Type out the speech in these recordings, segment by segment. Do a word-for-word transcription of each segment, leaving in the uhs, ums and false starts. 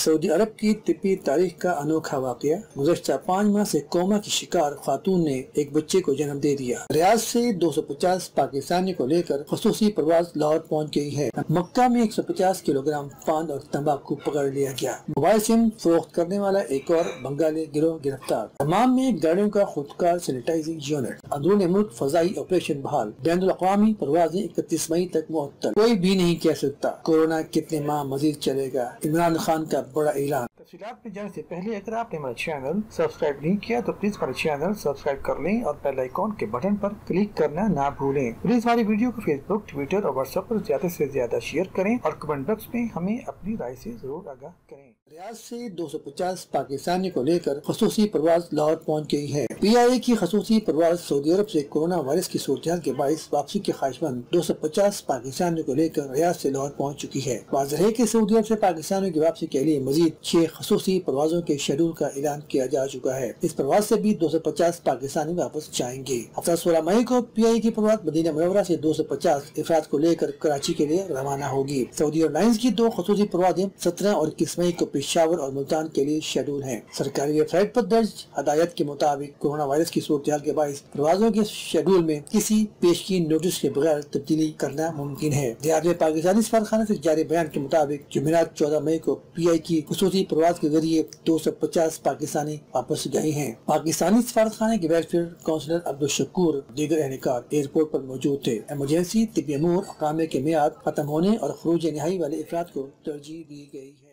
Saudi अरब की तिब्बी तारीख का अनोखा वाकया। गुज़श्ता पाँच माह से कोमा की शिकार खातून ने एक बच्चे को जन्म दे दिया। रियाद से दो सौ पचास पाकिस्तानियों को लेकर खसूसी परवाज लाहौर पहुंच गई है। मक्का में एक सौ पचास किलोग्राम पान और तंबाकू पकड़ लिया गया। मोबाइल सिम फरोख्त करने वाला एक और बंगाली गिरोह गिरफ्तार। तमाम में गाड़ियों का खुदकार सैनिटाइजिंग यूनिट। अंदरूनी मुल्क फजाई ऑपरेशन बहाल। बैनुल अक़वामी परवाजें इकतीस मई तक मुअत्तल। कोई भी नहीं कह सकता कोरोना कितने माह मजीद चलेगा। इमरान खान का बड़ा ऐलान। तफसीलात में जाने से पहले अगर आपने हमारा चैनल सब्सक्राइब नहीं किया तो प्लीज हमारे चैनल सब्सक्राइब कर लें और बेल आइकॉन के बटन पर क्लिक करना ना भूलें। प्लीज हमारी वीडियो को फेसबुक, ट्विटर और व्हाट्सएप पर ज्यादा से ज्यादा शेयर करें और कमेंट बॉक्स में हमें अपनी राय से जरूर आगाह करें। रियाद से दो सौ पचास पाकिस्तानियों को लेकर खसूसी परवाज लाहौर पहुंच गई है। पी आई ए की खसूसी परवाज सऊदी अरब से कोरोना वायरस की सूरत के बाईस वापसी के ख्वाहिशमंद दो सौ पचास पाकिस्तानियों को लेकर रियाद से लाहौर पहुंच चुकी है। वाज़ेह है कि सऊदी अरब से पाकिस्तानियों की वापसी के लिए मजीद छह खसूसी परवाजों के शेड्यूल का ऐलान किया जा चुका है। इस परवाज से भी दो सौ पचास पाकिस्तानी वापस जाएंगे। हफ्ता सोलह मई को पी आई ए की परवाज मदीना मुनव्वरा से दो सौ पचास अफराद को लेकर कराची के लिए रवाना होगी। सऊदी एयरलाइंस की दो खसूसी परवाजें सत्रह और इक्कीस मई को पेशावर और मुल्तान के लिए शेड्यूल हैं। सरकारी वेबसाइट पर दर्ज हदायत के मुताबिक कोरोना वायरस की सूरत के बाईस परवाजों के शेड्यूल में किसी पेशगी नोटिस के बगैर तब्दीली करना मुमकिन है। रियाद में पाकिस्तानी सफारतखाने से जारी बयान के मुताबिक जुमेरात चौदह मई को पी आई की खसूसी परवाज के जरिए दो सौ पचास पाकिस्तानी वापस गए हैं। पाकिस्तानी सफारतखाने के वेलफेयर काउंसलर अब्दुल शकूर दीगर एहलकार एयरपोर्ट पर मौजूद थे। इमरजेंसी तिब्बी अमूर अकामे के मियाद खत्म होने और खरूज नहाई वाले अफराद को तरजीह दी गई है।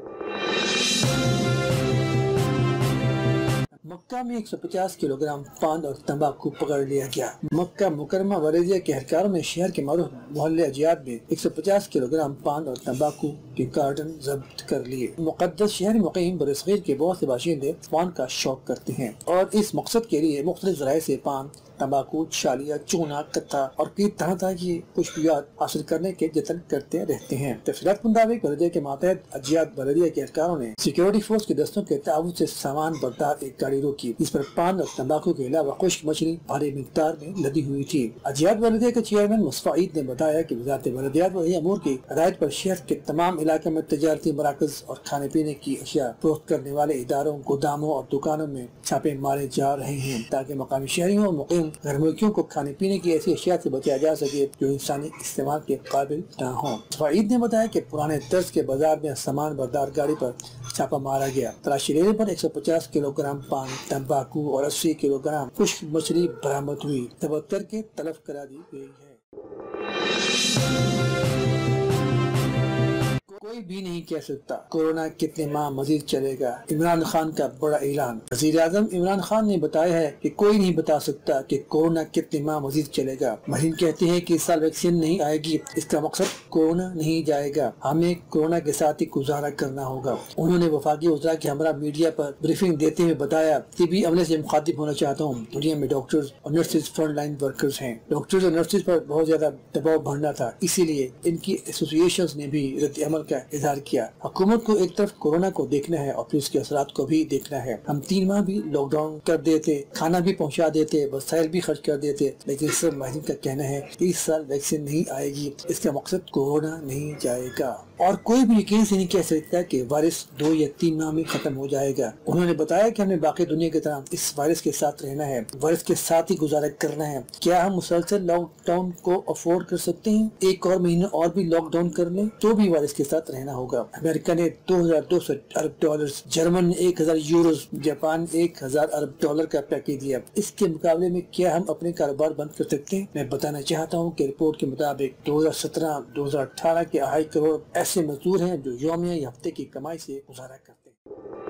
मक्का में एक सौ पचास किलोग्राम पान और तंबाकू पकड़ लिया गया। मक्का मुकरमा वरेजिया के एहलकारों ने शहर के मारूफ मोहल्ले अजियाद में एक सौ पचास किलोग्राम पान और तंबाकू के कार्टन जब्त कर लिए। मुकद्दस शहर मुकीम बरसगीर के बहुत से बाशिंदे पान का शौक करते हैं और इस मकसद के लिए मुख्तलिफ ज़राए से पान, तंबाकू, छालिया, चूना, कत्था और कई तरह तरह की खुशबुयात हासिल करने के जतन करते रहते हैं। तफसीलात के मुताबिक बलदिया के मातहत अजियाद बलदिया के एहलकारों ने सिक्योरिटी फोर्स के दस्तों के ताउन से सामान बरदार एक गाड़ी रोकी, जिस पर पान और तंबाकू के अलावा खुश्क मछली भारी मिकदार में लदी हुई थी। अजियाद बलदिया के चेयरमैन मुस्तफा ईद ने बताया कि वजारत बलदियात व अमूर की हिदायत पर शहर के तमाम इलाके में तजारती मराकज और खाने पीने की अशिया फरोख्त करने वाले इदारों, गोदामों और दुकानों में छापे मारे जा रहे हैं ताकि मकामी शहरियों और मुकीम घर मुल्कियों को खाने पीने की ऐसी अशिया से बचाया जा सके जो इंसानी इस्तेमाल के काबिल न हो। ईद ने बताया कि पुराने तर्ज के बाजार में सामान बरदार गाड़ी पर छापा मारा गया। तलाशी लेने पर एक सौ पचास किलोग्राम पान, तंबाकू और अस्सी किलोग्राम खुश्क मछली बरामद हुई। जब्त करके तलब करा दी गई है। कोई भी नहीं कह सकता कोरोना कितने माह मजीद चलेगा। इमरान खान का बड़ा ऐलान। वज़ीर आज़म इमरान खान ने बताया है कि कोई नहीं बता सकता कि कोरोना कितने माह मजीद चलेगा। महीन कहते हैं कि इस साल वैक्सीन नहीं आएगी, इसका मकसद कोरोना नहीं जाएगा, हमें कोरोना के साथ ही गुजारा करना होगा। उन्होंने वफाकी वज़रा के हमरा मीडिया पर ब्रीफिंग देते हुए बताया, तिब्बी अमले से मुखातिब होना चाहता हूँ। दुनिया में डॉक्टर्स और नर्सेज फ्रंट लाइन वर्कर्स हैं। डॉक्टर्स और नर्सेज पर बहुत ज्यादा दबाव बढ़ना था, इसीलिए इनकी एसोसिएशन ने भी रद्द अमल का इजहार किया। हुकूमत को एक तरफ कोरोना को देखना है और फिर उसके असरात को भी देखना है। हम तीन माह भी लॉकडाउन कर देते, खाना भी पहुंचा देते, वसाइल भी खर्च कर देते, लेकिन सब माहिरीन का कहना है कि इस साल वैक्सीन नहीं आएगी, इसका मकसद कोरोना नहीं जाएगा और कोई भी यकीन से नहीं कह सकता कि वायरस दो या तीन माह में खत्म हो जाएगा। उन्होंने बताया कि हमें बाकी दुनिया की तरह इस वायरस के साथ रहना है, वायरस के साथ ही गुजारा करना है। क्या हम मुसलसल लॉकडाउन को अफोर्ड कर सकते हैं? एक और महीना और भी लॉकडाउन कर लें तो भी वायरस के साथ रहना होगा। अमेरिका ने दो हजार दो सौ अरब डॉलर, जर्मन ने एक हजार यूरो, जापान एक हजार अरब डॉलर का पैकेज दिया। इसके मुकाबले में क्या हम अपने कारोबार बंद कर सकते हैं? मैं बताना चाहता हूँ कि रिपोर्ट के मुताबिक दो हजार सत्रह दो हजार अठारह के अढ़ाई करोड़ ऐसे मजदूर हैं जो यौमिया या हफ्ते की कमाई से गुजारा करते हैं।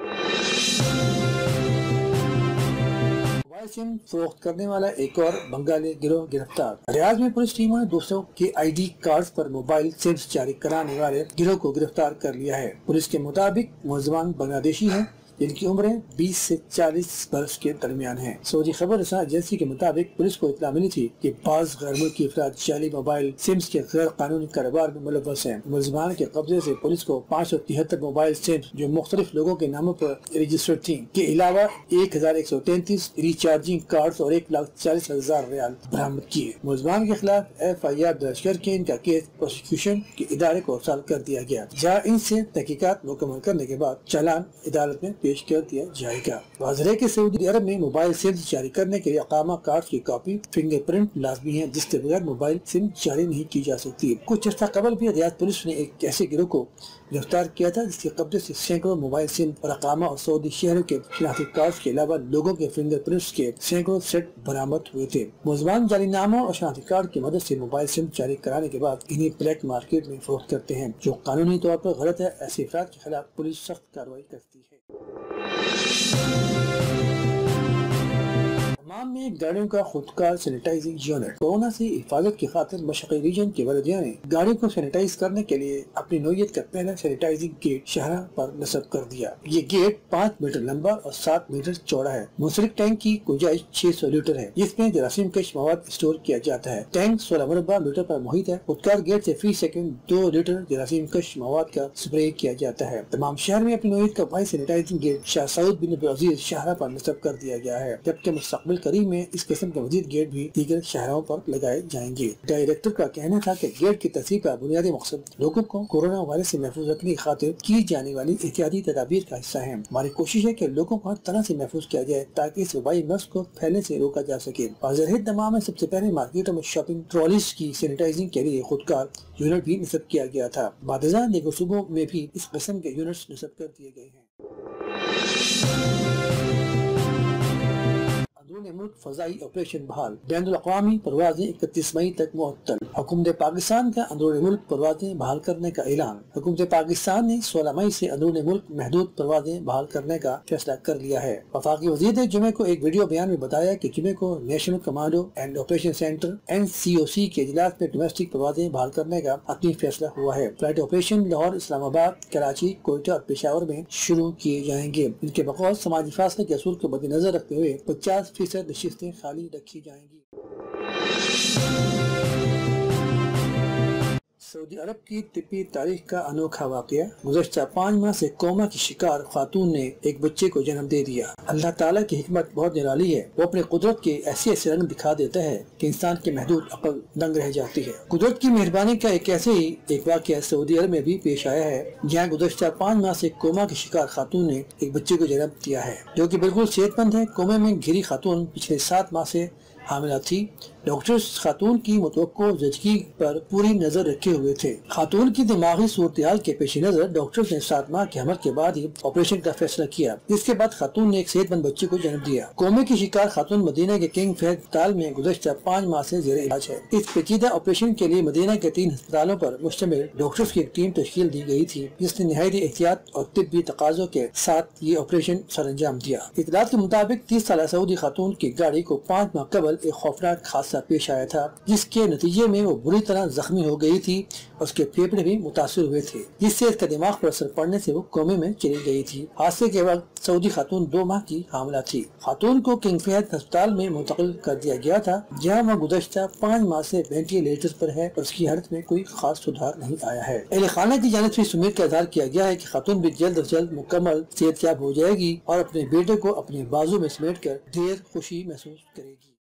मोबाइल सिम फरोख्त करने वाला एक और बंगाली गिरोह गिरफ्तार। रियाद में पुलिस टीमों ने दूसरों के आई डी कार्ड पर मोबाइल सिम्स जारी कराने वाले गिरोह को गिरफ्तार कर लिया है। पुलिस के मुताबिक मुलजमान बांग्लादेशी हैं جن کی عمریں بیس سے چالیس برس کے درمیان ہیں۔ سعودی خبر رساں ایجنسی کے مطابق پولیس کو اطلاع ملی تھی کہ بعض غیر ملکی افراد جعلی موبائل سمز کے غیر قانونی کاروبار میں ملوث ہیں۔ ملزمان کے قبضے سے پولیس کو پانچ سو تہتر موبائل سمز جو مختلف لوگوں کے ناموں پر رجسٹرڈ تھیں کے علاوہ ایک ہزار ایک سو تینتیس ریچارجنگ کارڈز اور ایک لاکھ چالیس ہزار ریال برآمد کیے۔ ملزمان کے خلاف ایف آئی آر درج کر کے ان کا کیس پروسیکیوشن کے ادارے کو ارسال کر دیا گیا، جہاں ان سے تحقیقات مکمل کرنے کے بعد چالان عدالت میں پیش کر دیا جائے گا۔ واضح ہے کہ سعودی عرب میں موبائل سمز جاری کرنے کے لیے اقامہ کارڈ کی کاپی فنگر پرنٹ لازمی ہے، جس کے بغیر موبائل سم جاری نہیں کی جا سکتی۔ کچھ عرصہ قبل بھی ریاض پولیس نے ایک ایسے گروہ کو گرفتار کیا تھا جس کے قبضے سے سینکڑوں موبائل سم اور اقامہ اور سعودی شہروں کے شناختی کارڈز کے علاوہ لوگوں کے فنگر پرنٹس کے سینکڑوں سیٹ برآمد ہوئے تھے۔ ملزمان جعلی ناموں اور شناختی کارڈ کی مدد سے موبائل سم جاری کرانے کے بعد انہیں بلیک مارکیٹ میں فروخت کرتے ہیں، جو قانونی طور پر غلط ہے۔ ایسے افراد کے خلاف پولیس سخت کارروائی کرتی ہے۔ تمام میں گاڑیوں کا خودکار سینیٹائزنگ یونٹ۔ کورونا سے حفاظت کی خاطر مشرقی ریجن کے بلدیہ نے گاڑیوں کو سینیٹائز کرنے کے لیے اپنی نوعیت کا پہلا سینیٹائزنگ گیٹ شاہراہ پر نصب کر دیا۔ یہ گیٹ پانچ میٹر لمبا اور سات میٹر چوڑا ہے۔ منسلک ٹینک کی گنجائش چھ سو لیٹر ہے، جس میں جراثیم کش مواد اسٹور کیا جاتا ہے۔ ٹینک سولہ مربع میٹر پر محیط ہے۔ خودکار گیٹ سے فی سیکنڈ دو لیٹر جراثیم کش مواد کا سپرے کیا جاتا ہے۔ تمام شہر میں اپنی نوعیت کا واحد sanitising gate Shah Saud bin Abdulaziz شاہراہ پر نصب کر دیا گیا ہے، جبکہ مستقبل قریب میں اس قسم کے مزید گیٹ بھی دیگر شہروں پر لگائے جائیں گے۔ ڈائریکٹر کا کہنا تھا کہ گیٹ کی تصویر کا بنیادی مقصد لوگوں کو کورونا وائرس سے محفوظ رکھنے کی خاطر کی جانے والی احتیاطی تدابیر کا حصہ ہے۔ ہماری کوشش ہے کہ لوگوں کو ہر طرح سے محفوظ کیا جائے تاکہ اس وبائی مرض کو پھیلنے سے روکا جا سکے۔ واضح ہے تمام میں سب سے پہلے مارکیٹوں میں شاپنگ ٹرالیز کی سینیٹائزنگ کے لیے خودکار یونٹ بھی نصب کیا گیا تھا۔ بعد ازاں دیگر صوبوں میں بھی اس قسم کے یونٹس نصب کر دیے گئے ہیں۔ اندرون ملک فضائی آپریشن بحال، بین الاقوامی پروازیں اکتیس مئی تک معطل۔ حکومت پاکستان کا اندرون ملک پروازیں بحال کرنے کا اعلان۔ حکومت پاکستان نے سولہ مئی سے اندرون ملک محدود پروازیں بحال کرنے کا فیصلہ کر لیا ہے۔ وفاقی وزیر نے جمعے کو ایک ویڈیو بیان میں بتایا کہ جمعے کو national command and operation centre N C O C کے اجلاس میں ڈومیسٹک پروازیں بحال کرنے کا حتمی فیصلہ ہوا ہے۔ فلائٹ آپریشن لاہور، اسلام آباد، کراچی، کوئٹہ اور پشاور میں شروع کیے جائیں گے۔ ان کے بقول سماجی فاصلے کے اصول کو مد نظر رکھتے ہوئے پچاس فیصد نشستیں خالی رکھی جائیں گی۔ سعودی عرب کی طبی تاریخ کا انوکھا واقعہ، گزشتہ پانچ ماہ سے کوما کی شکار خاتون نے ایک بچے کو جنم دے دیا۔ اللہ تعالیٰ کی حکمت بہت نرالی ہے، وہ اپنے قدرت کے ایسے ایسے رنگ دکھا دیتا ہے کہ انسان کی محدود عقل دنگ رہ جاتی ہے۔ قدرت کی مہربانی کا ایک ایسے ہی ایک واقعہ سعودی عرب میں بھی پیش آیا ہے، جہاں گزشتہ پانچ ماہ سے کوما کی شکار خاتون نے ایک بچے کو جنم دیا ہے، جو کہ بالکل صحت مند ہے۔ کومے میں گھری خاتون پچھلے سات ماہ سے حاملہ تھی۔ ڈاکٹرز خاتون کی متوقع زچگی پر پوری نظر رکھے ہوئے تھے۔ خاتون کی دماغی صورتحال کے پیش نظر ڈاکٹرز نے سات ماہ کے حمل کے بعد ہی آپریشن کا فیصلہ کیا، جس کے بعد خاتون نے ایک صحت مند بچے کو جنم دیا۔ کومے کی شکار خاتون مدینہ کے کنگ فہد ہسپتال میں گزشتہ پانچ ماہ سے زیر علاج ہے۔ اس پیچیدہ آپریشن کے لیے مدینہ کے تین ہسپتالوں پر مشتمل ڈاکٹرز کی ایک ٹیم تشکیل دی گئی تھی، جس نے نہایت احتیاط اور طبی تقاضوں کے ساتھ یہ آپریشن سر انجام دیا۔ اطلاعات کے مطابق تیس سالہ سعودی خاتون کی گاڑی کو پانچ ماہ قبل ایک خوفناک حادثہ پیش آیا تھا، جس کے نتیجے میں وہ بری طرح زخمی ہو گئی تھی اور اس کے پھیپھڑے بھی متاثر ہوئے تھے، جس سے اس کا دماغ پر اثر پڑنے سے وہ کومے میں چلی گئی تھی۔ حادثے کے وقت سعودی خاتون دو ماہ کی حاملہ تھی۔ خاتون کو کنگ فہد ہسپتال میں منتقل کر دیا گیا تھا، جہاں وہ گزشتہ پانچ ماہ سے وینٹی لیٹر پر ہے اور اس کی حالت میں کوئی خاص سدھار نہیں آیا ہے۔ اہل خانہ کی جانب سے امید کا اظہار کیا گیا ہے کہ خاتون بھی جلد از جلد مکمل صحت یاب ہو جائے گی اور اپنے بیٹے کو اپنے بازو میں سمیٹ کر ڈھیر خوشی محسوس کرے گی۔